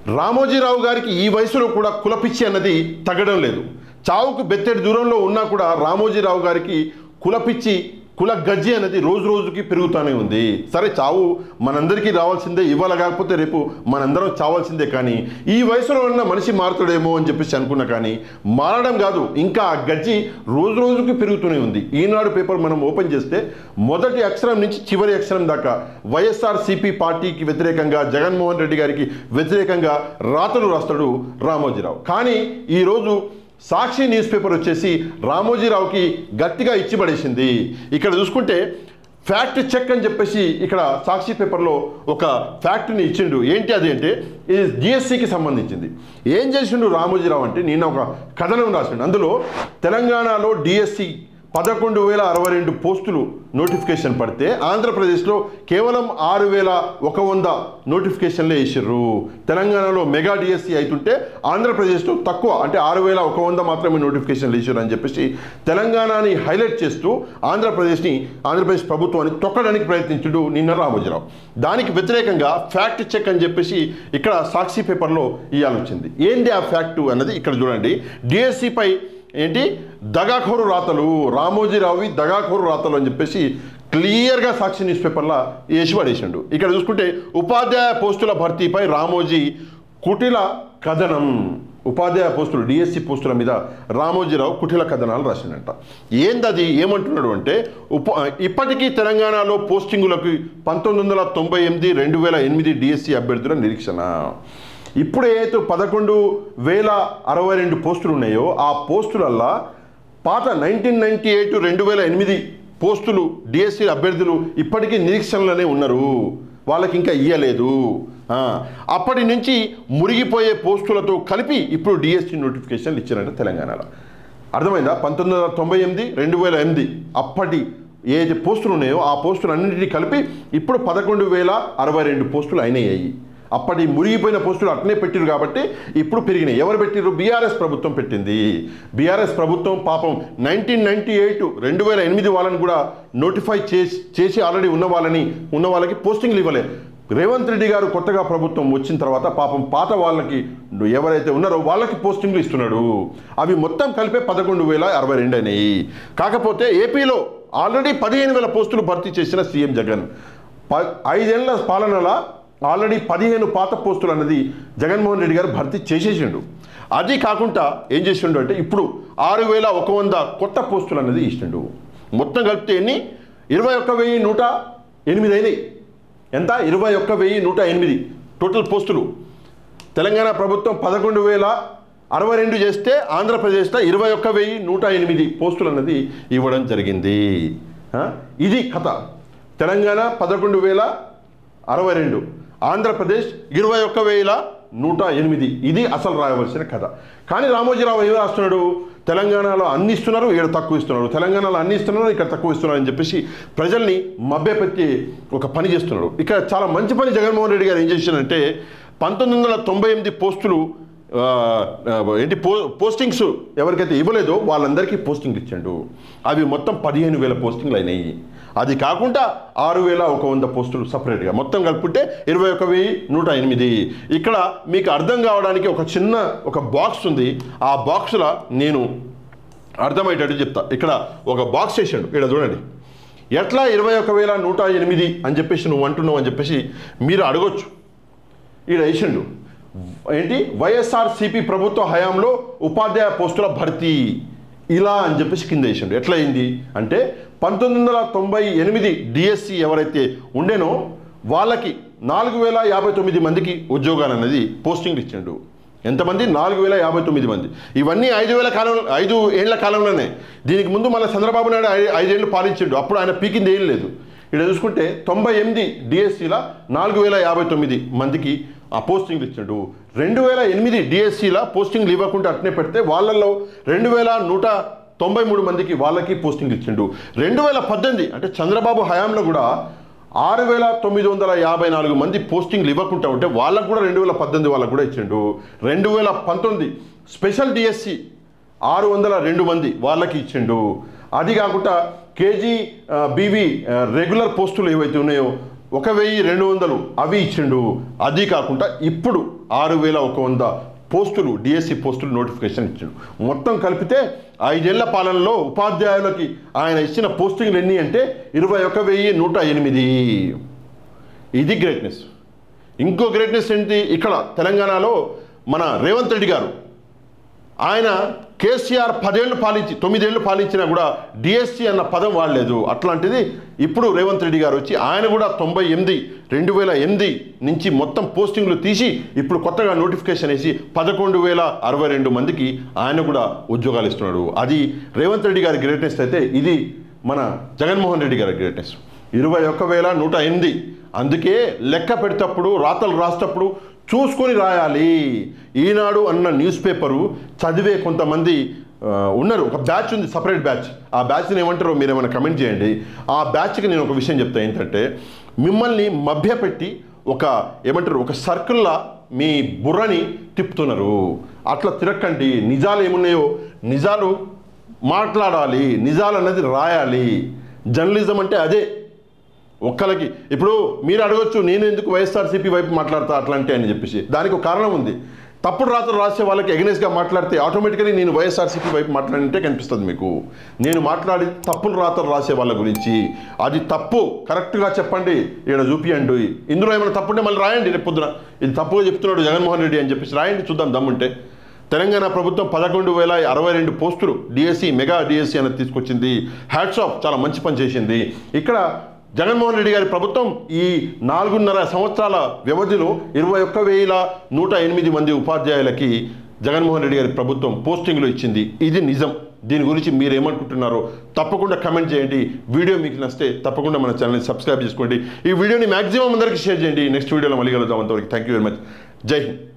రామోజీరావు గారికి ఈ వయసులో కూడా కులపిచ్చి అన్నది తగ్గడం లేదు. చావుకు బెత్తెడు దూరంలో ఉన్నా కూడా రామోజీరావు గారికి కులపిచ్చి కుల గజ్జి అనేది రోజు రోజుకి పెరుగుతూనే ఉంది. సరే, చావు మనందరికీ రావాల్సిందే, ఇవాళ కాకపోతే రేపు మనందరం చావాల్సిందే. కానీ ఈ వయసులో ఉన్న మనిషి మారుతాడేమో అని చెప్పేసి అనుకున్నా, కానీ మారడం కాదు, ఇంకా ఆ గజ్జి రోజు రోజుకి పెరుగుతూనే ఉంది. ఈనాడు పేపర్ మనం ఓపెన్ చేస్తే మొదటి అక్షరం నుంచి చివరి అక్షరం దాకా వైఎస్ఆర్సీపీ పార్టీకి వ్యతిరేకంగా, జగన్మోహన్ రెడ్డి గారికి వ్యతిరేకంగా రాతలు రాస్తాడు రామోజీరావు. కానీ ఈరోజు సాక్షి న్యూస్ పేపర్ వచ్చేసి రామోజీరావుకి గట్టిగా ఇచ్చి పడేసింది. ఇక్కడ చూసుకుంటే ఫ్యాక్ట్ చెక్ అని చెప్పేసి ఇక్కడ సాక్షి పేపర్లో ఒక ఫ్యాక్ట్ని ఇచ్చిండు. ఏంటి అది అంటే, ఇది జిఎస్సికి సంబంధించింది. ఏం చేసిండు రామోజీరావు అంటే, నిన్న ఒక కథనం రాసిండు. అందులో తెలంగాణలో డిఎస్సి 11,062 పోస్టులు నోటిఫికేషన్ పడితే ఆంధ్రప్రదేశ్లో కేవలం 6,100 నోటిఫికేషన్లే వేసిర్రు. తెలంగాణలో మెగా డిఎస్సి అవుతుంటే ఆంధ్రప్రదేశ్లో తక్కువ, అంటే 6,100 మాత్రమే నోటిఫికేషన్లు వేసారు అని చెప్పేసి తెలంగాణని హైలైట్ చేస్తూ ఆంధ్రప్రదేశ్ ప్రభుత్వాన్ని తొక్కడానికి ప్రయత్నించుడు నిన్న రామోజీరావు. దానికి వ్యతిరేకంగా ఫ్యాక్ట్ చెక్ అని చెప్పేసి ఇక్కడ సాక్షి పేపర్లో ఇవ్వాల్సి వచ్చింది. ఏంటి ఆ ఫ్యాక్టు అన్నది ఇక్కడ చూడండి. డిఎస్సిపై ఏంటి దగాఖోరు రాతలు, రామోజీరావువి దగాఖోరు రాతలు అని చెప్పేసి క్లియర్గా సాక్షి న్యూస్ పేపర్లో వేసి పడేసిండు. ఇక్కడ చూసుకుంటే ఉపాధ్యాయ పోస్టుల భర్తీపై రామోజీ కుటిల కథనం. ఉపాధ్యాయ పోస్టులు, డిఎస్సి పోస్టుల మీద రామోజీరావు కుటిల కథనాలు రాసిండట. ఏందది, ఏమంటున్నాడు అంటే, ఇప్పటికీ తెలంగాణలో పోస్టింగులకు 1998, 2008 డిఎస్సి అభ్యర్థుల నిరీక్షణ. ఇప్పుడు ఏదైతే 11,062 పోస్టులు ఉన్నాయో ఆ పోస్టులల్లా పాత 1998, 2008 పోస్టులు డిఎస్సి అభ్యర్థులు ఇప్పటికీ నిరీక్షణలోనే ఉన్నారు, వాళ్ళకి ఇంకా ఇయ్యలేదు. అప్పటి నుంచి మురిగిపోయే పోస్టులతో కలిపి ఇప్పుడు డిఎస్సి నోటిఫికేషన్లు ఇచ్చారంట తెలంగాణలో. అర్థమైందా? 1998, 2008 అప్పటి ఏదైతే పోస్టులు ఉన్నాయో ఆ పోస్టులు అన్నింటినీ కలిపి ఇప్పుడు 11,062 పోస్టులు అయినాయి. అప్పటి మురిగిపోయిన పోస్టులు అట్నే పెట్టిరు కాబట్టి ఇప్పుడు పెరిగినాయి. ఎవరు పెట్టిరు? బీఆర్ఎస్ ప్రభుత్వం పెట్టింది. బీఆర్ఎస్ ప్రభుత్వం పాపం 1998, 2008 వాళ్ళని కూడా నోటిఫై చేసి ఆల్రెడీ ఉన్న వాళ్ళకి పోస్టింగ్లు ఇవ్వలేదు. రేవంత్ రెడ్డి గారు కొత్తగా ప్రభుత్వం వచ్చిన తర్వాత పాపం పాత వాళ్ళకి ఎవరైతే ఉన్నారో వాళ్ళకి పోస్టింగ్లు ఇస్తున్నాడు. అవి మొత్తం కలిపే 11,062 అయినాయి. కాకపోతే ఏపీలో ఆల్రెడీ 15,000 పోస్టులు భర్తీ చేసిన సీఎం జగన్ 5 ఏళ్ల పాలనలో ఆల్రెడీ 15 పాత పోస్టులు అన్నది జగన్మోహన్ రెడ్డి గారు భర్తీ చేసేసిండు. అది కాకుండా ఏం చేసిండు అంటే ఇప్పుడు 6,100 కొత్త పోస్టులు అన్నది ఇచ్చిండు. మొత్తం కలిపితే ఎన్ని? 21,108 అయినాయి. ఎంత? 21,108 టోటల్ పోస్టులు. తెలంగాణ ప్రభుత్వం 11,062 చేస్తే ఆంధ్రప్రదేశ్లో 21,108 పోస్టులు అన్నది ఇవ్వడం జరిగింది. ఇది కథ. తెలంగాణ 11,062, ఆంధ్రప్రదేశ్ 21,108. ఇది అసలు రాయవలసిన కథ. కానీ రామోజీరావు ఏం రాస్తున్నాడు? తెలంగాణలో అన్ని ఇస్తున్నారు, ఇక్కడ తక్కువ ఇస్తున్నారు, తెలంగాణలో అన్ని ఇస్తున్నారు, ఇక్కడ తక్కువ ఇస్తున్నారు అని చెప్పేసి ప్రజల్ని మభ్యపెట్టి ఒక పని చేస్తున్నాడు. ఇక్కడ చాలా మంచి పని జగన్మోహన్ రెడ్డి గారు ఏం చేశారంటే 1998 పోస్టులు పోస్టింగ్స్ ఎవరికైతే ఇవ్వలేదో వాళ్ళందరికీ పోస్టింగ్ ఇచ్చాడు. అవి మొత్తం 15,000 పోస్టింగ్లు అయినాయి. అది కాకుండా 6,100 పోస్టులు సపరేట్గా మొత్తం కలుపుకుంటే 21,108. ఇక్కడ మీకు అర్థం కావడానికి ఒక బాక్స్ ఉంది. ఆ బాక్స్లో నేను అర్థమయ్యేటట్టు చెప్తా. ఇక్కడ ఒక బాక్స్ వేసాడు, ఇక్కడ చూడండి. ఎట్లా 21,108 అని చెప్పేసి నువ్వు అంటున్నావు అని చెప్పేసి మీరు అడగొచ్చు. ఇక్కడ వేసిండు ఏంటి, వైఎస్ఆర్సీపీ ప్రభుత్వ హయాంలో ఉపాధ్యాయ పోస్టుల భర్తీ ఇలా అని చెప్పేసి కింద వేసిండు. ఎట్లా అయింది అంటే 1998 డిఎస్సి ఎవరైతే ఉండేనో వాళ్ళకి 4,059 మందికి ఉద్యోగాలు అనేది పోస్టింగ్లు ఇచ్చిండు. ఎంతమంది? 4,059 మంది. ఇవన్నీ 5 ఏళ్ల కాలంలోనే. దీనికి ముందు మళ్ళీ చంద్రబాబు నాయుడు 5 ఏళ్ళు పాలించిండు. అప్పుడు ఆయన పీకింది ఏం లేదు. ఇక్కడ చూసుకుంటే 98 డిఎస్సిలో 4,059 మందికి ఆ పోస్టింగ్లు ఇచ్చాడు. 2008 డిఎస్సిలో పోస్టింగ్లు ఇవ్వకుండా అట్నే పెడితే వాళ్ళల్లో 2,193 మందికి వాళ్ళకి పోస్టింగ్లు ఇచ్చిండు. 2018 అంటే చంద్రబాబు హయాంలో కూడా 6,954 మంది పోస్టింగ్లు ఇవ్వకుండా ఉంటే వాళ్ళకు కూడా 2018 వాళ్ళకు కూడా ఇచ్చిండు. 2019 స్పెషల్ డిఎస్సి 602 మంది వాళ్ళకి ఇచ్చిండు. అది కాకుండా కేజీ బీవీ రెగ్యులర్ పోస్టులు ఏవైతే ఉన్నాయో 1200 అవి ఇచ్చిండు. అది కాకుండా ఇప్పుడు 6100 పోస్టులు డిఎస్సి పోస్టులు నోటిఫికేషన్ ఇచ్చిండు. మొత్తం కలిపితే 5 ఏళ్ల పాలనలో ఉపాధ్యాయులకి ఆయన ఇచ్చిన పోస్టింగ్లు ఎన్ని అంటే 21,108. ఇది గ్రేట్నెస్. ఇంకో గ్రేట్నెస్ ఏంటి, ఇక్కడ తెలంగాణలో మన రేవంత్ రెడ్డి గారు, ఆయన కేసీఆర్ 9 ఏళ్ళు పాలించినా కూడా డిఎస్సి అన్న పదం వాడలేదు. అట్లాంటిది ఇప్పుడు రేవంత్ రెడ్డి గారు వచ్చి ఆయన కూడా 2008 నుంచి మొత్తం పోస్టింగ్లు తీసి ఇప్పుడు కొత్తగా నోటిఫికేషన్ వేసి 11,062 మందికి ఆయన కూడా ఉద్యోగాలు ఇస్తున్నాడు. అది రేవంత్ రెడ్డి గారి గ్రేట్నెస్ అయితే, ఇది మన జగన్మోహన్ రెడ్డి గారి గ్రేట్నెస్. 21,108. అందుకే లెక్క పెడేటప్పుడు రాతలు రాసేటప్పుడు చూసుకొని రాయాలి. ఈనాడు అన్న న్యూస్ పేపరు చదివే కొంతమంది ఉన్నారు. ఒక బ్యాచ్ ఉంది, సపరేట్ బ్యాచ్. ఆ బ్యాచ్ని ఏమంటారో మీరు ఏమైనా కమెంట్ చేయండి. ఆ బ్యాచ్కి నేను ఒక విషయం చెప్తాను ఏంటంటే, మిమ్మల్ని మభ్యపెట్టి ఒక సర్కిల్లా మీ బుర్రని తిప్పుతున్నారు. అట్లా తిరక్కండి. నిజాలు ఏమున్నాయో నిజాలు మాట్లాడాలి, నిజాలు అన్నది రాయాలి. జర్నలిజం అంటే అదే. ఒక్కలకి ఇప్పుడు మీరు అడగొచ్చు, నేను ఎందుకు వైఎస్ఆర్సీపీ వైపు మాట్లాడతా అట్లాంటి అని చెప్పేసి. దానికి ఒక కారణం ఉంది. తప్పుడు రాతలు రాసే వాళ్ళకి ఎగనెస్ట్గా మాట్లాడితే ఆటోమేటికలీ నేను వైఎస్ఆర్సీపీ వైపు మాట్లాడితే కనిపిస్తుంది మీకు. నేను మాట్లాడి తప్పుడు రాతలు రాసే వాళ్ళ గురించి, అది తప్పు, కరెక్ట్గా చెప్పండి, ఇక్కడ చూపియండి. ఇందులో ఏమైనా తప్పుంటే మళ్ళీ రాయండి. రేపు పొద్దున ఇది తప్పుగా చెప్తున్నాడు జగన్మోహన్ రెడ్డి అని చెప్పేసి రాయండి, చూద్దాం దమ్ముంటే. తెలంగాణ ప్రభుత్వం 11,062 పోస్టులు డిఎస్సి, మెగా డిఎస్సి అనేది తీసుకొచ్చింది. హ్యాట్స్ ఆఫ్, చాలా మంచి పని చేసింది. ఇక్కడ జగన్మోహన్ రెడ్డి గారి ప్రభుత్వం ఈ 4.5 సంవత్సరాల వ్యవధిలో 21,108 మంది ఉపాధ్యాయులకి జగన్మోహన్ రెడ్డి గారి ప్రభుత్వం పోస్టింగ్లు ఇచ్చింది. ఇది నిజం. దీని గురించి మీరు ఏమనుకుంటున్నారో తప్పకుండా కమెంట్ చేయండి. వీడియో మీకు నచ్చితే తప్పకుండా మన ఛానల్ని సబ్స్క్రైబ్ చేసుకోండి. ఈ వీడియోని మ్యాక్సిమం అందరికీ షేర్ చేయండి. నెక్స్ట్ వీడియోలో మళ్ళీ కలుద్దాం. అంతవరకు థ్యాంక్ యూ వెరీ మచ్. జై హింద్.